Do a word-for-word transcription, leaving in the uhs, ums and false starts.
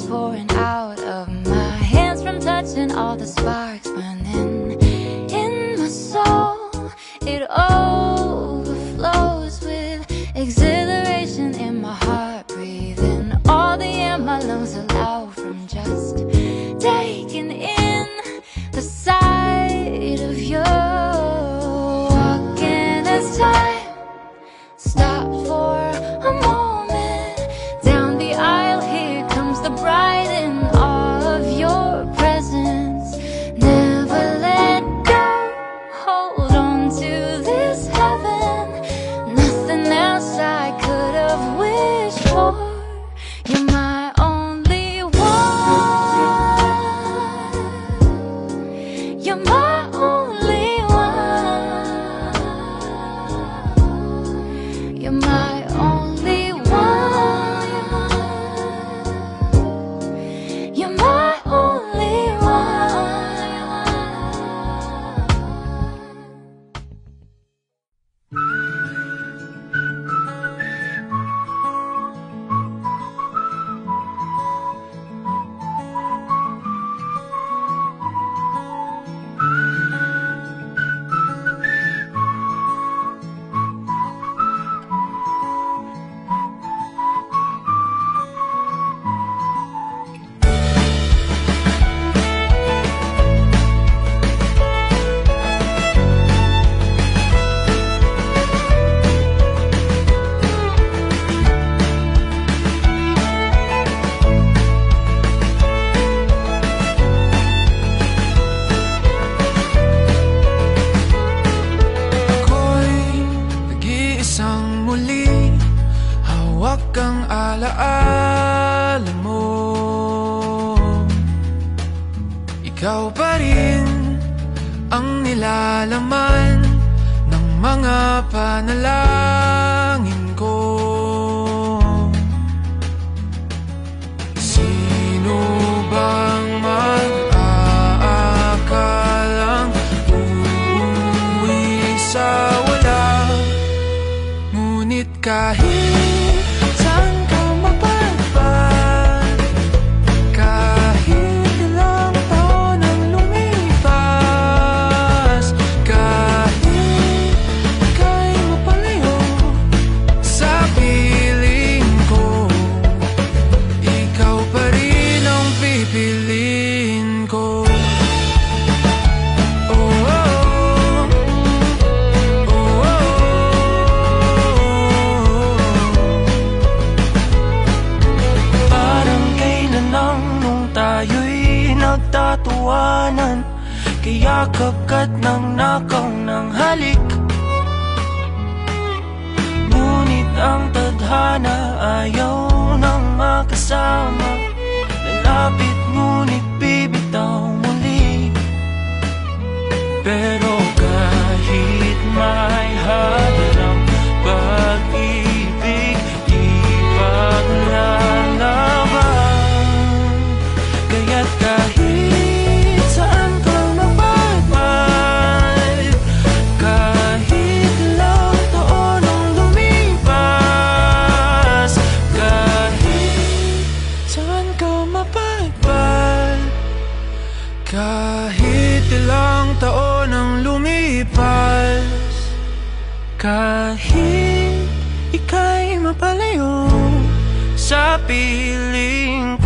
pouring out of my hands from touching all the sparks burning in my soul. It overflows with exhilaration in my heart, breathing all the air my lungs allow from just taking in the sight of you. Walking as time stopped for a moment down the aisle, here comes the bride in all of your presence. Never let go, hold on to this heaven. Nothing else I could have wished for. You're my only one. You're my only one. You're my only one. You're my only one. Alaala mo, ikaw pa rin ang nilalaman ng mga panalangin ko. Sino bang mag-aakalang uuwi sa wala? Ngunit kahit nagtatawanan, kaya kagat ng nakaw ng halik. Ngunit ang tadhana ayaw nang makasama. Lalapit ngunit bibitaw muli. Pero kahit may hadlang pag-ibig, di paglalaban. Kaya't kahit saan ka mapagpal, kahit ilang taon ang lumipas, kahit saan ka mapagpal, kahit ilang taon ang lumipas, kahit ika'y mapalayo sa piling ko.